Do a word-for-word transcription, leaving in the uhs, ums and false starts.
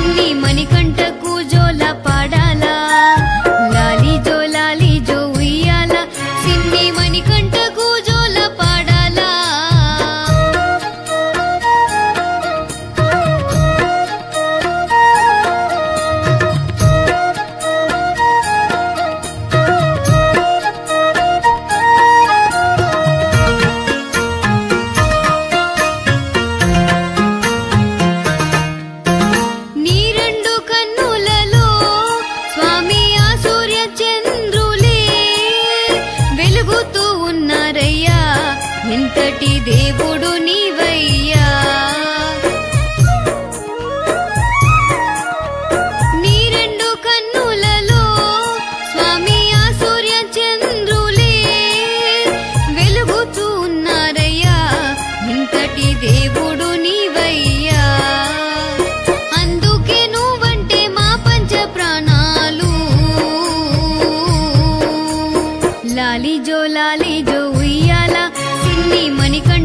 సిన్ని మణికంఠకు జోల పాడాలా లాలి జో లాలి జో ఉయ్యాల సిన్ని మణికంఠకు జోల పాడాలా నీ రెండు కన్నులలో స్వామి ఆ సూర్య చంద్రులే వెలుగుతూ ఉన్నారయ్యా ఎంతటి దేవుడు నీవయ్యా నీ రెండు కన్నులలో స్వామి ఆ సూర్య చంద్రులే వెలుగుతూ ఉన్నారయ్యా ఎంతటి దేవుడు నీవయ్యా అందుకే నువ్వంటే మా పంచ ప్రాణాలు లాలి జో లాలి జో ఉయ్యాల సిన్ని మణికంఠ